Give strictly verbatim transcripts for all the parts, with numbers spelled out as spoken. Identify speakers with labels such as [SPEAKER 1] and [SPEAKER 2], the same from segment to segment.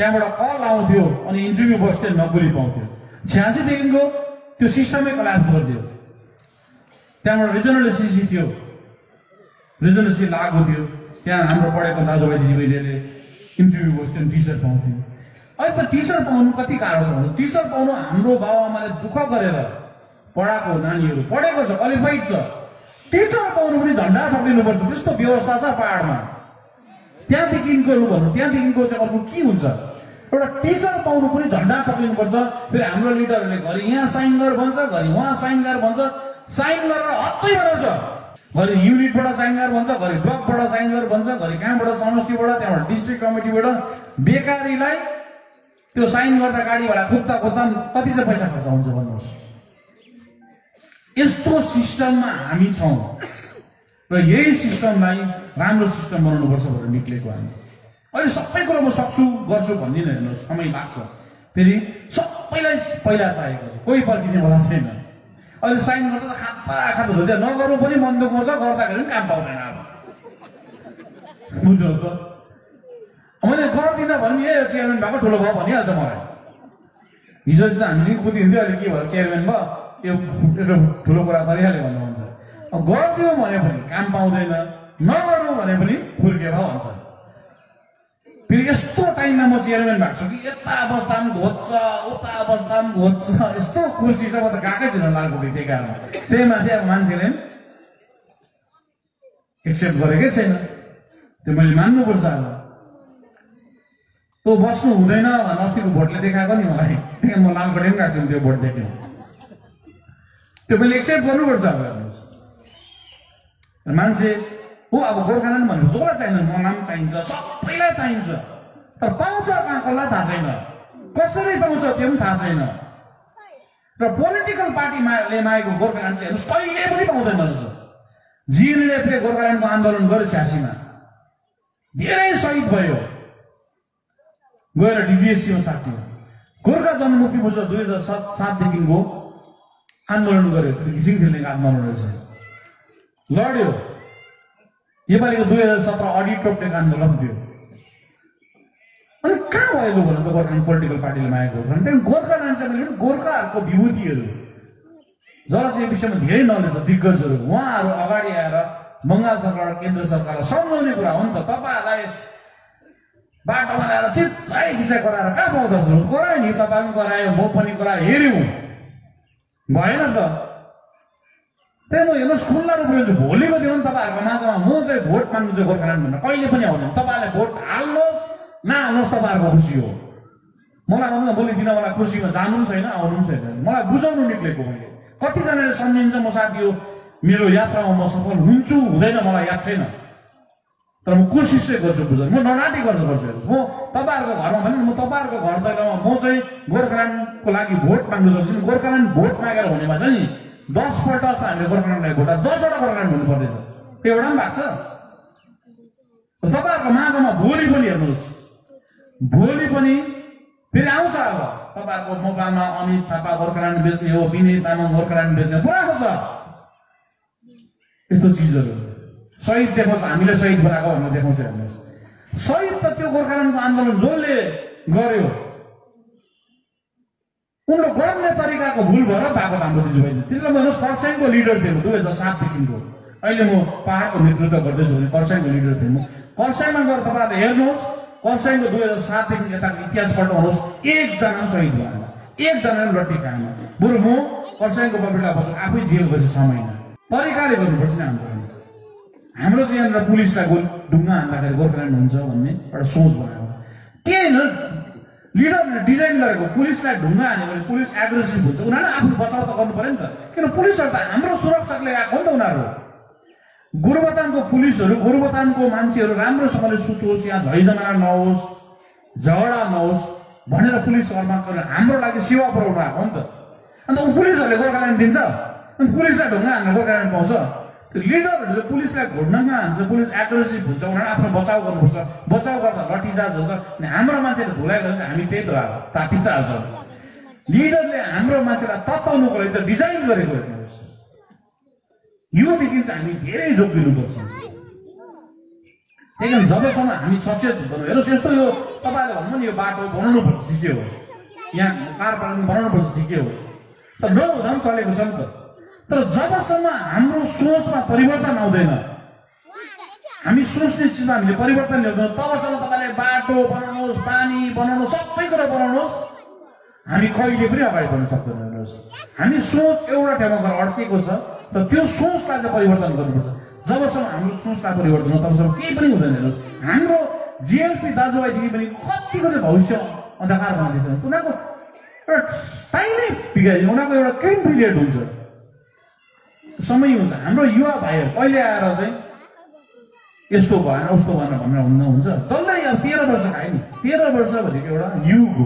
[SPEAKER 1] त्यहाँबाट कल आउँथ्यो अनि इन्टरभ्यू बस्थे नोकरी पाउँथ्यो। छ्यासी देखिको त्यो सिस्टमै कल्याप्स गरिदियो। त्यहाँबाट रिजनल एसएससी थियो, रिजनल एसएससी लागु थियो, त्यहाँ हाम्रो पढेको दाजुभाइ दिदीबहिनीले इन्टरभ्यू बस्थ्यो, टिचर पाउँथ्यो। अहिले त टिचर पाउनु कति गाह्रो छ भने टिचर पाउनु हाम्रो बाबुआमाले दुःख गरेर पढाएको नानीहरू पढेको छ, क्वालिफाइड छ, टिचर पाउनु पनि झन्डा पक्रिनुपर्छ। त्यस्तो व्यवस्था छ पहाडमा। त्यहाँदेखिको भन्नु त्यहाँदेखिको चाहिँ अर्को के हुन्छ, एउटा टिचर पाउनु पनि झन्डा पक्रिनुपर्छ। फेरि हाम्रो लिडरहरूले घरि यहाँ साइन गर भन्छ, घरि उहाँ साइन गर भन्छ, साइन गरेर हत्तै बनाउँछ। घरि युनिटबाट साइन गर भन्छ, घरि ब्लकबाट साइन गर भन्छ, घरि कहाँबाट समष्टिबाट, त्यहाँबाट डिस्ट्रिक्ट कमिटीबाट। बेकारीलाई त्यो साइन गर्दा गाडी भाडा खुद्दा खुद्दा कति चाहिँ पैसा खर्च हुन्छ भन्नुहोस्। यस्तो सिस्टममा हामी छौँ र यही सिस्टमलाई राम्रो सिस्टम बनाउनुपर्छ भनेर निक्लेको हामी। अहिले सबै कुरो म सक्छु गर्छु भन्दिनँ, हेर्नुहोस् समय लाग्छ। फेरि सबैलाई पहिला चाहिएको छ, कोही पर्खिनेवाला छैन। अहिले साइन गर्दा त खाता खाता धुँदै नगरौँ पनि मन दुःख छ, गर्दाखेरि पनि काम पाउँदैन। अब बुझ्नुहोस् त, मैले गर्दिनँ भने ए चेयरम्यान भएको ठुलो भयो भनिहाल्छ मलाई। हिजो चाहिँ हामीसँग कुदिन्थ्यो, अहिले के भयो चेयरम्यान भयो, यो ठुलो कुरा गरिहाल्यो भन्नु भन्छ। गरिदियो भने पनि काम पाउँदैन, नगरौँ भने पनि फुर्केर भन्छ। फेरि यस्तो टाइममा म चेयरम्यान भएको छु कि यता बस्दा पनि घोज्छ, उता बस्दा पनि घोज्छ, यस्तो कुर्सी छ म त गएकै छैन लालकोटी। त्यही कारण त्यही माथि अब मान्छेले एक्सेप्ट गरेकै छैन, त्यो मैले मान्नुपर्छ। अब त्यो बस्नु हुँदैन भने अस्तिको भोटले देखाएको नि मलाई, त्यहाँ म लालकोटी पनि गएको छु, त्यो भोट देख्यो, त्यो मैले एक्सेप्ट गर्नुपर्छ। अब हेर्नुहोस् मान्छे हो, अब गोर्खाल्यान्ड भनेको जोलाई चाहिन्छ, मलाई पनि चाहिन्छ, सबैलाई चाहिन्छ, तर पाउँछ कहाँ कसलाई थाहा छैन, कसरी पाउँछ त्यो पनि थाहा छैन। र पोलिटिकल पार्टीले मागेको गोर्खाल्यान्ड चाहिँ हेर्नुहोस् कहिले पनि पाउँदैन रहेछ। जिएनएलएफले गोर्खाल्यान्डको आन्दोलन गर्यो, छ्यासीमा धेरै शहीद भयो, गएर डिजिएससीमा साट्यो। गोर्खा जनमुक्ति मोर्चा दुई हजार सात सातदेखिको आन्दोलन गर्यो, घिसिङ थिल्नेको आन्दोलन रहेछ, लड्यो। नेपालीको दुई हजार सत्र अडिट टोक्नेको आन्दोलन थियो। अनि कहाँ भयो लु भन्नु त गोर्खाल्यान्ड पोलिटिकल पार्टीले मागेको छ भने गोर्खाल्यान्ड चाहिँ मैले गोर्खाहरूको विभूतिहरू जरा चाहिँ विषयमा धेरै नलेज छ दिग्गजहरू, उहाँहरू अगाडि आएर बङ्गाल सरकार र केन्द्र सरकारलाई सम्झाउने कुरा हो नि त। तपाईँहरूलाई बाटोमा ल्याएर चिच्चाइ चिच्चाइ गराएर कहाँ पाउँदछ, गरायो नि, तपाईँ पनि गरायो, म पनि गरायो, हेऱ्यौँ भएन त। त्यही म हेर्नुहोस् खुल्ला रूपले भोलिको दिन तपाईँहरूको माझमा म चाहिँ भोट माग्नु चाहिँ गोर्खाल्यान्ड भनेर कहिले पनि आउँदैन। तपाईँहरूले भोट हाल्नुहोस् नहाल्नुहोस् तपाईँहरूको खुसी हो। मलाई भन्दा भोलि दिन मलाई खुसीमा जानु पनि छैन, आउनु पनि छैन, मलाई बुझाउनु निक्लेको। मैले कतिजनाले सम्झिन्छ म साथी हो, मेरो यात्रामा म सफल हुन्छु हुँदैन मलाई याद छैन, तर म कोसिस चाहिँ गर्छु बुझाउनु। म ननाटी गर्छु गर्छु म तपाईँहरूको घरमा भने म तपाईँहरूको घर दैलोमा म चाहिँ गोर्खाल्यान्डको लागि भोट माग्नु सक्छु। गोर्खाल्यान्ड भोट मागेर हुनेमा चाहिँ नि दसपल्ट जस्तो हामीले गोर्खाल्यान्डलाई भोट दसवटा गोर्खाल्यान्ड हुनुपर्ने छ, त्यो एउटा पनि भएको छ। तपाईँहरूको माझमा भोलि पनि हेर्नुहोस्, भोलि पनि फेरि आउँछ। अब तपाईँहरूको मोबाइलमा अमित थापा गोर्खाल्यान्ड बेच्ने हो, विनय तामाङ गोर्खाल्यान्ड बेच्ने पुरानो छ यस्तो चिजहरू। शहीद देखाउँछ, हामीले शहीद बनाएको भनेर देखाउँछ। हेर्नुहोस् शहीद त त्यो गोर्खाल्यान्डको आन्दोलन जसले गर्यो उनले गर्ने तरिकाको भुल भएर भएको हाम्रो दिजुभाइ। त्यसले हेर्नुहोस् खरसाङको लिडर थियो दुई हजार सातदेखिको, अहिले म पहाडको नेतृत्व गर्दैछु भने खरसाङको लिडर थियो म। खरसाङमा गएर तपाईँहरूले हेर्नुहोस् खरसाङको दुई हजार सातदेखि यताको इतिहास पल्टाउनुहोस्, एकजना पनि शहीद भएन, एकजना पनि रट्टी खाएन। बरु म खरसाङको बबिला बस्छु, आफै जेल बसेँ छ महिना। तरिकाले गर्नुपर्छ नि हाम्रो। हाम्रो चाहिँ यहाँनिर पुलिसलाई गोल ढुङ्गा हान्दाखेरि गोर्खाल्यान्ड हुन्छ भन्ने एउटा सोच बनाएको के होइन। लिडरले डिजाइन गरेको पुलिसलाई ढुङ्गा हान्यो भने पुलिस एग्रेसिभ हुन्छ, उनीहरूले आफ्नो बचाउ त गर्नु पऱ्यो नि त। किन पुलिसहरू त हाम्रो सुरक्षाले आएको नि त। उनीहरू गोरुबथानको पुलिसहरू, गोरुबथानको मान्छेहरू राम्रोसँगले सुतोस्, यहाँ झैजमाना नहोस्, झगडा नहोस् भनेर पुलिस कर्मा हाम्रो लागि सेवा पुऱ्याउनु आएको हो नि त। अन्त ऊ पुलिसहरूले गोर्खाल्यान्ड दिन्छ, अनि पुलिसलाई ढुङ्गा हान्न गोर्खाल्यान्ड पाउँछ। त्यो लिडरहरूले पुलिसलाई घोड्नमा हान्छ, पुलिस एग्रेसिभ हुन्छ, उनीहरू आफ्नो बचाउ गर्नुपर्छ। बचाउ गर्दा लठीचार्ज हुन्छ अनि हाम्रो मान्छेले धुलाइ गर्छ, हामी त्यही त ताति त हाल्छ। लिडरले हाम्रो मान्छेलाई तताउनुको लागि त डिजाइन गरेको हेर्नुहोस्। योदेखि चाहिँ हामी धेरै जोग दिनुपर्छ। त्यही कारण जबसम्म हामी सचेत हुँदैनौँ, हेर्नुहोस् यस्तो यो तपाईँले भन्नु नि यो बाटो बनाउनुपर्छ ठिकै हो, यहाँ कार पार्किङ बनाउनुपर्छ ठिकै हो, तर नहुँदा पनि चलेको छ नि त। तर जबसम्म हाम्रो सोचमा परिवर्तन आउँदैन, हामी सोच्ने चिजमा हामीले परिवर्तन ल्याउँदैनौँ, तबसम्म तपाईँले बाटो बनाउनुहोस्, पानी बनाउनुहोस्, सबै कुरा बनाउनुहोस्, हामी कहिले पनि अगाडि बढ्न सक्दैनौँ। हेर्नुहोस् हामी सोच एउटा ठाउँमा गएर अड्केको छ, तर त्यो सोचलाई चाहिँ परिवर्तन गर्नुपर्छ। जबसम्म हाम्रो सोचलाई परिवर्तन हो तबसम्म केही पनि हुँदैन। हेर्नुहोस् हाम्रो जिएलपी दाजुभाइदेखि पनि कतिको चाहिँ भविष्य अन्धकार बनाउँदैछ, उनीहरूको एउटा टाइमै बिगारिन्छ, उनीहरूको एउटा क्रिम पिरियड हुन्छ, समय हुन्छ। हाम्रो युवा भाइहरू कहिले आएर चाहिँ यस्तो भएन उस्तो भएन भनेर हुन्न हुन्छ, डल्लै अब तेह्र वर्ष खायो नि, तेह्र वर्ष भनेको एउटा युग हो,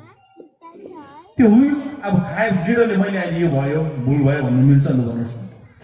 [SPEAKER 1] त्यो युग अब खायो लिडरले मैले अहिले यो भयो भुल भयो भन्नु मिल्छ नि भन्नुहोस्।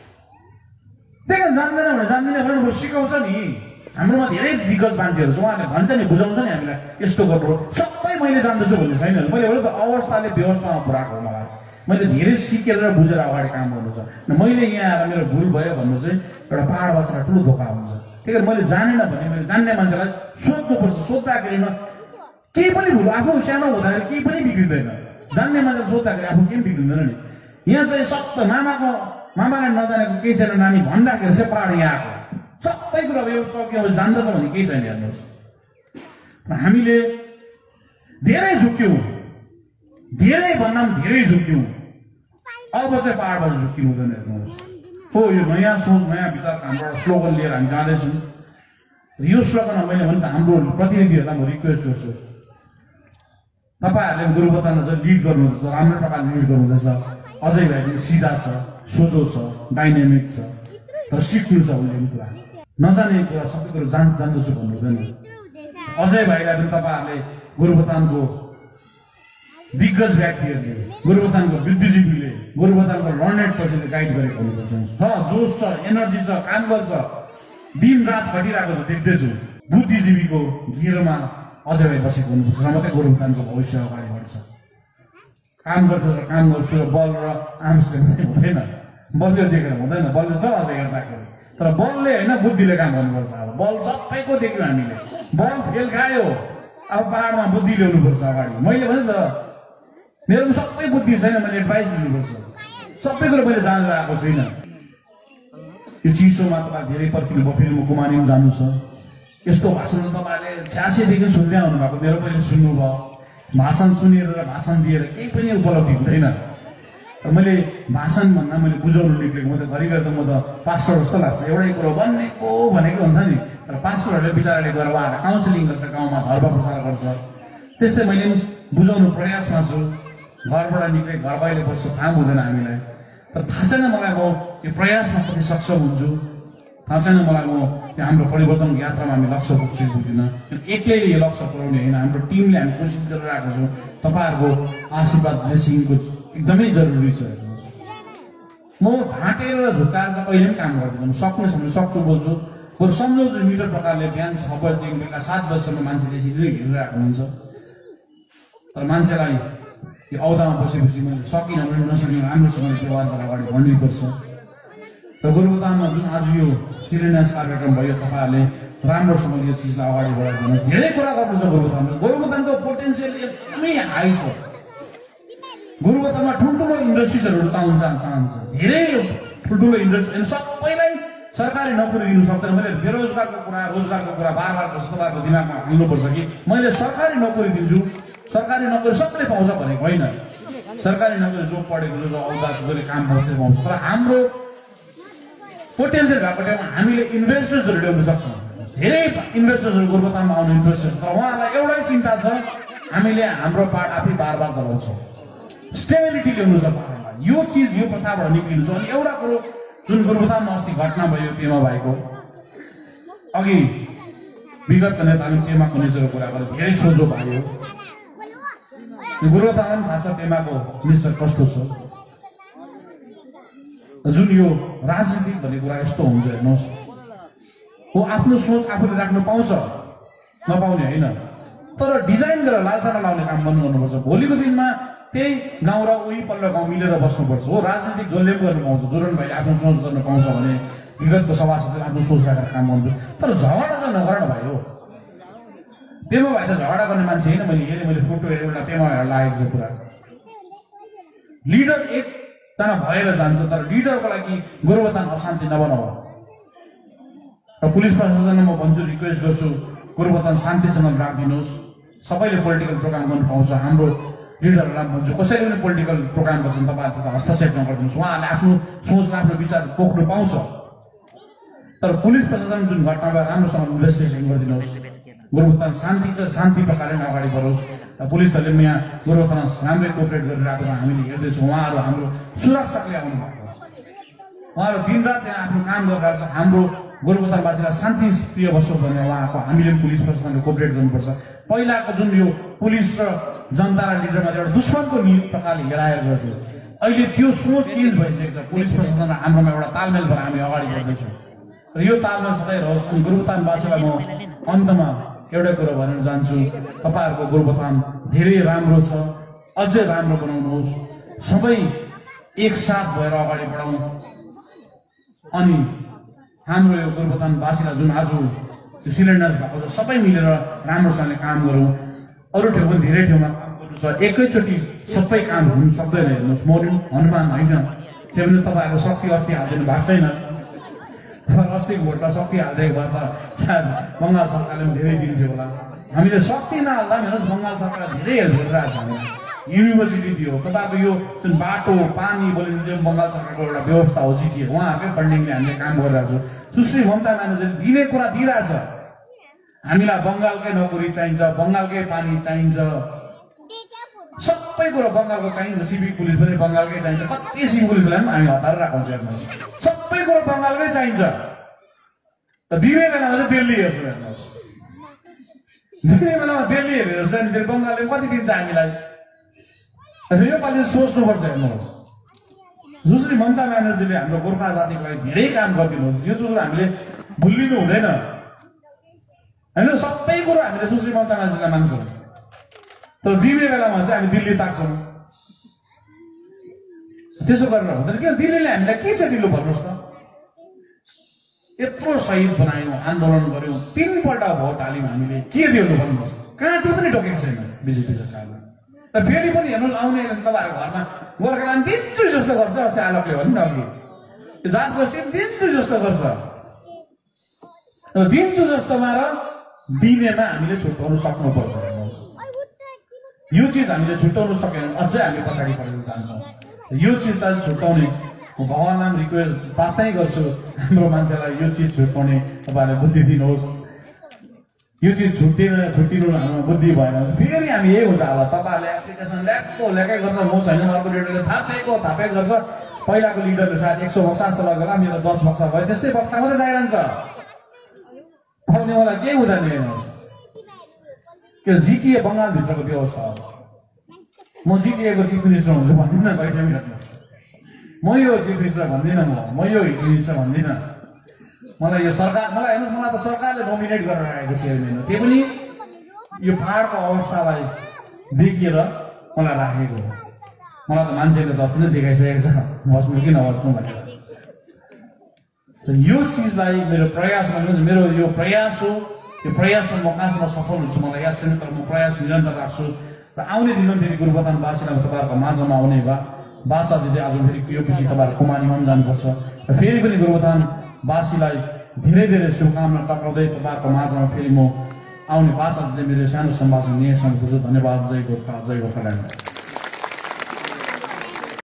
[SPEAKER 1] त्यही कारण जान्दैन भने जान्दैन भने सिकाउँछ नि, हाम्रोमा धेरै दिग्गज मान्छेहरू छ, उहाँले भन्छ नि बुझाउँछ नि हामीलाई यस्तो गर्नु, सबै मैले जान्दछु भन्नु छैन। मैले एउटा अवस्थाले व्यवस्थामा पुऱ्याएको हो, मलाई मैले धेरै सिकेर र बुझेर अगाडि काम गर्नु छ। मैले यहाँ आएर मेरो भुल भयो भन्नु चाहिँ एउटा पाहाड बाछालाई ठुलो धोका हुन्छ। त्यही कारण मैले जानेन भने मैले जान्ने मान्छेलाई सोध्नुपर्छ, सोद्धाखेरि न केही पनि भुल, आफू सानो हुँदाखेरि केही पनि बिग्रिँदैन, जान्ने मान्छेलाई सोद्धाखेरि आफू केही बिग्रिँदैन नि। यहाँ चाहिँ सक्त मामाको मामाले नजानेको केही छैन नानी भन्दाखेरि चाहिँ पाहाड यहाँ आएको, सबै कुरा यो चौकीमा जान्दछ भने केही छैन। हेर्नुहोस् हामीले धेरै झुक्यौँ, धेरै भन्दा पनि धेरै झुक्यौँ, अब चाहिँ पाहाडबाट झुक्किनु हुँदैन। हेर्नुहोस् हो यो नयाँ सोच नयाँ विचार हाम्रो स्लोगन लिएर हामी जाँदैछौँ। यो स्लोगनमा मैले भने त हाम्रो प्रतिनिधिहरूलाई म रिक्वेस्ट गर्छु, तपाईँहरूले गुरुबथानलाई चाहिँ लिड गर्नुहुँदैछ, राम्रो प्रकारले लिड गर्नुहुँदैछ, अझै भाइ पनि सिधा छ, सोझो छ, डाइनामिक छ, तर सिक्नु छ उसले पनि कुरा, नजाने कुरा सबै कुरो जान जान्दछु भन्नु हुँदैन। अझै भाइलाई पनि तपाईँहरूले गुरुबथानको दिग्गज व्यक्तिहरूले, गुरुबथानको बुद्धिजीवीले, गुरुबथानको लर्नेड पर्सनले गाइड गरेको हुनुपर्छ। छ जोस छ, एनर्जी छ, काम गर्छ, दिन रात घटिरहेको छ देख्दैछु, बुद्धिजीवीको घेरोमा अझै भाइ बसेको हुनुपर्छ, र मात्रै गुरुबथानको भविष्य अगाडि बढ्छ। काम गर्छ र काम गर्छु र बल र आर्म्सले हुँदैन, बलले देखेर हुँदैन, बलले छ अझै हेर्दाखेरि, तर बलले होइन बुद्धिले काम गर्नुपर्छ। अब बल सबैको देख्यौँ हामीले, बल फेल खायो, अब पाहाडमा बुद्धि ल्याउनुपर्छ अगाडि। मैले भने त मेरोमा सबै बुद्धि छैन, मैले एडभाइस लिनुपर्छ, सबै कुरो मैले जानेर आएको छुइनँ। यो चिसोमा तपाईँ धेरै पर्खिनु भयो, फेरि म कुमारी पनि जानु छ, यस्तो भाषण तपाईँले छ्यासीदेखि सुन्दै आउनुभएको, मेरो पनि सुन्नुभयो, भाषण सुनेर र भाषण दिएर केही पनि उपलब्धि हुँदैन। मैले भाषण भन्दा मैले बुझाउनु निक्लेको, म त घरिघरि त म त पास्टर जस्तो लाग्छ, एउटै कुरो भनेको भनेको हुन्छ नि, तर पास्टरहरूले बिचराले गएर उहाँहरूलाई काउन्सिलिङ गर्छ, गाउँमा धर्म प्रचार गर्छ, त्यस्तै मैले पनि बुझाउनु प्रयासमा छु। घरबाट निक्ले घर बाहिर बस्छु, थाहा हुँदैन हामीलाई, तर थाहा छैन मलाई म यो प्रयासमा कति सक्षम हुन्छु, थाहा छैन मलाई म यो हाम्रो परिवर्तनको यात्रामा हामी लक्ष्य पुग्छु पुग्दिनँ। एक्लैले यो लक्ष्य पुऱ्याउने होइन, हाम्रो टिमले हामी कोसिस गरिरहेको छौँ। तपाईँहरूको आशीर्वाद ब्लेसिङको एकदमै जरुरी छ। म ढाँटेर र झुक्काएर चाहिँ कहिले पनि काम गर्दिनँ, म सक्ने समय सक्छु बोल्छु, बरु सम्झौछु मिटर प्रकारले बिहान छ बजीदेखि बेलुका सात बजीसम्म मान्छेले यसरी घेरिरहेको हुन्छ, तर मान्छेलाई यो औदामा बसेपछि मैले सकिनँ भने नसकिनँ राम्रोसँगले व्यवहार गरेर अगाडि बढ्नुपर्छ। र गुरुबथानमा जुन आज यो शिलान्यास कार्यक्रम भयो, तपाईँहरूले राम्रोसँगले यो चिजलाई अगाडि बढाइदिनुहोस्। धेरै कुरा गर्नु छ गुरुबथानमा, गुरुबथानको पोटेन्सियल एकदमै हाई छ। गुरुबथानमा ठुल्ठुलो इन्डस्ट्रिजहरू चाहन्छ चाहन्छ धेरै ठुल्ठुलो इन्डस्ट्री, सबैलाई सरकारी नोकरी दिनु सक्दैन। मैले बेरोजगारको कुरा रोजगारको कुरा बार बार तपाईँहरूको दिमागमा हाल्नुपर्छ कि मैले सरकारी नोकरी दिन्छु, सरकारी नोकरी सबैले पाउँछ भनेको होइन, सरकारी नोकरी जो पढेको जो औदा जसले काम पाउँछ पाउँछ, तर हाम्रो पोटेन्सियल भएको ठाउँमा हामीले इन्भेस्टर्सहरू ल्याउन सक्छौँ। धेरै इन्भेस्टर्सहरू गुरुबथानमा आउनु इन्ट्रेस्टेड छ, तर उहाँहरूलाई एउटै चिन्ता छ, हामीले हाम्रो पार्ट आफै बार बार चलाउँछौँ, स्टेबिलिटी ल्याउनु छ पाहाडमा, यो चिज यो प्रथाबाट निक्लिनु छ। अनि एउटा कुरो जुन गुरुबथानमा अस्ति घटना भयो पेमा भाइको, अघि विगत नेताले पेमाको नेचरको कुरा गरेर धेरै सोझो भयो, गुरुबथानमा पनि थाहा छ पेमाको नेचर कस्तो छ। जुन यो राजनीतिक भन्ने कुरा यस्तो हुन्छ, हेर्नुहोस् हो आफ्नो सोच आफूले राख्नु पाउँछ, नपाउने होइन, तर डिजाइन गरेर लालसाना लाउने काम गर्नु गर्नुपर्छ। भोलिको दिनमा त्यही गाउँ र उही पल्लो गाउँ मिलेर बस्नुपर्छ। हो राजनीतिक जसले पनि गर्नु पाउँछ, जोरन भाइले आफ्नो सोच गर्न पाउँछ भने विगतको सभासदले आफ्नो सोच राखेर काम गर्नु, तर झगडा चाहिँ नगर न भाइ हो। पेमा भाइ त झगडा गर्ने मान्छे होइन। मैले हेरेँ, मैले फोटो हेरेँ, एउटा पेमा भाइहरू लागेको छ पुरा। लिडर एकजना भएर जान्छ, तर लिडरको लागि गोरुबथान अशान्ति नबनाऊ। र पुलिस प्रशासनलाई म भन्छु, रिक्वेस्ट गर्छु, गोरुबथान शान्तिसँग राखिदिनुहोस्। सबैले पोलिटिकल प्रोग्राम गर्नु पाउँछ। हाम्रो लिडरहरूलाई भन्छु, कसैले पनि पोलिटिकल प्रोग्राम गर्छन् तपाईँहरूले हस्तक्षेप नगरिदिनुहोस्। उहाँहरूले आफ्नो सोच, आफ्नो विचार पोख्नु पाउँछ, तर पुलिस प्रशासन जुन घटना भयो राम्रोसँग इन्भेस्टिगेसन गरिदिनुहोस्। गोरुबथान शान्ति छ, शान्ति प्रकारले अगाडि बढोस्। पुलिसहरूले पनि यहाँ गोरुबथानमा राम्रै कोअपरेट गरिरहेको छ, हामीले हेर्दैछौँ। उहाँहरू हाम्रो सुरक्षाले आउनु भएको, उहाँहरू दिनरात यहाँ आफ्नो काम गरिरहेको छ। हाम्रो गोरुबथानवासीलाई शान्ति प्रिय बसोस् भनेर उहाँको हामीले पुलिस प्रशासनले कोअपरेट गर्नुपर्छ। पहिलाको जुन यो पुलिस र जनता र लिडरमा एउटा दुश्मनको प्रकारले हेराएर गर्थ्यो, अहिले त्यो सोच चेन्ज भइसकेको छ। पुलिस प्रशासन र हाम्रोमा एउटा तालमेल भएर हामी अगाडि बढ्दैछौँ र यो तालमेल सधैँ रहोस्। अनि गोरुबथानवासीलाई म अन्तमा एउटै कुरो भन्न चाहन्छु, तपाईँहरूको गोरुबथान धेरै राम्रो छ, अझै राम्रो बनाउनुहोस्। सबै एकसाथ भएर अगाडि बढाउँ अनि हाम्रो यो गोरुबथानवासीलाई जुन आज त्यो सिलिन्डर्स भएको छ सबै मिलेर राम्रोसँगले काम गरौँ। अरू ठाउँ पनि धेरै ठाउँमा काम गर्नु छ, एकैचोटि सबै काम हुनु सक्दैन। हेर्नुहोस्, म हनुमान होइन, त्यो पनि तपाईँहरूको शक्ति अस्ति हालिदिनु भएको छैन। अस्तिको भोटमा शक्ति हालिदिएको भए त सायद बङ्गाल सरकारले पनि धेरै दिन्थ्यो होला। हामीले शक्ति नहाल्दा पनि हेर्नुहोस्, बङ्गाल सरकारले धेरै हेल्प गरिरहेको छ। हामीलाई युनिभर्सिटी दियो, तपाईँको यो जुन बाटो पानी बोलिन्छ चाहिँ बङ्गाल सरकारको एउटा व्यवस्था हो, जिटिए उहाँहरूकै फन्डिङले हामीले काम गरिरहेको छौँ। सुश्री ममता ब्यानर्जीले दिने कुरा दिइरहेछ। हामीलाई बङ्गालकै नोकरी चाहिन्छ, बङ्गालकै पानी चाहिन्छ, सबै कुरो बङ्गालको चाहिन्छ। सिभिक पुलिस पनि बङ्गालकै चाहिन्छ। कति सिभिक पुलिसलाई पनि हामी हतार राख्छौँ, हेर्नुहोस्, सबै कुरो बङ्गालकै चाहिन्छ। दिने बेलामा चाहिँ दिल्ली हेर्छु, हेर्नुहोस्, दिने बेलामा दिल्ली हेरेर चाहिँ फेरि बङ्गालले कति दिन्छ हामीलाई। यो पालि सोच्नुपर्छ। हेर्नुहोस्, सुश्री ममता ब्यानर्जीले हाम्रो गोर्खा जातिको लागि धेरै काम गरिदिनुहुन्छ। यो कुरो हामीले भुलिनु हुँदैन होइन। सबै कुरो हामीले सुश्री ममता ब्यानर्जीलाई मान्छौँ, तर दिने बेलामा चाहिँ हामी दिल्ली ताक्छौँ। त्यसो गरेर हुँदैन। किन दिल्लीले हामीलाई के चाहिँ दिनु भन्नुहोस् त? यत्रो शहीद बनायौँ, आन्दोलन गऱ्यौँ, तिनपल्ट भोट हाल्यौँ, हामीले के दिनु भन्नुहोस्? काँटो पनि टोकेको छैन बिजेपी सरकारले। र फेरि पनि हेर्नुहोस्, आउने तपाईँहरूको घरमा गोर्खाल्यान्ड दिन्छु जस्तो गर्छ। अस्ति आलोकले भन्नु न, अघि जात गोष्ठी दिन्छु जस्तो गर्छ। र दिन्छु जस्तोमा र दिनेमा हामीले छुट्याउनु सक्नुपर्छ। यो चिज हामीले छुट्याउनु सकेन अझै हामी पछाडि परेर जान्छौँ। यो चिजलाई छुट्याउने म भगवान्लाई रिक्वेस्ट प्रार्थना गर्छु, हाम्रो मान्छेलाई यो चिज छुट्याउने तपाईँहरूले बुद्धि दिनुहोस्। यो चिज छुट्टिन छुट्टिनु हाम्रो बुद्धि भएन फेरि हामी यही हुन्छ होला। तपाईँहरूले एप्लिकेसन ल्याएको ल्याएकै गर्छ, म छैन, अर्को लिडरले थापेको थापै गर्छ। पहिलाको लिडरले सायद एक सौ बक्सा जस्तो लगेर मेरो दस बक्सा भयो, त्यस्तै बक्सा मात्रै जाइरहन्छ। पाउने मलाई केही हुँदैन। हेर्नुहोस्, किन जिटिए बङ्गालभित्रको व्यवस्था हो। म जिटिएको चिफ मिनिस्टर हुन्छु भन्दिनँ कहिले पनि। हेर्नुहोस्, म यो चिफ मिनिस्टर भन्दिनँ, म म यो मिनिस्टर भन्दिनँ। मलाई यो सरकार मलाई हेर्नुहोस्, मलाई त सरकारले नोमिनेट गरेर राखेको चेयरम्यान हो। त्यो पनि यो पहाडको अवस्थालाई देखिएर मलाई राखेको हो। मलाई त मान्छेले दस नै देखाइसकेको छ बस्नु कि नबस्नु भनेर। यो चिजलाई मेरो प्रयास भन्नु, मेरो यो प्रयास हो। यो प्रयासमा म कहाँसम्म सफल हुन्छु मलाई याद छैन, तर म प्रयास निरन्तर राख्छु। र आउने दिनमा फेरि गोरुबथानवासीलाई तपाईँहरूको माझमा आउने भए बादशाहजीले आज फेरि यो पछि तपाईँहरू कुमारीमा पनि जानुपर्छ। र फेरि पनि गोरुबथानवासीलाई धेरै धेरै शुभकामना टक्राउँदै तपाईँहरूको माझमा फेरि म आउने बादशाहजीले मेरो सानो सम्भाषण यहीँसम्म बुझ्छु। धन्यवाद। जय गोर्खा, जय गोर्खाल्यान्ड।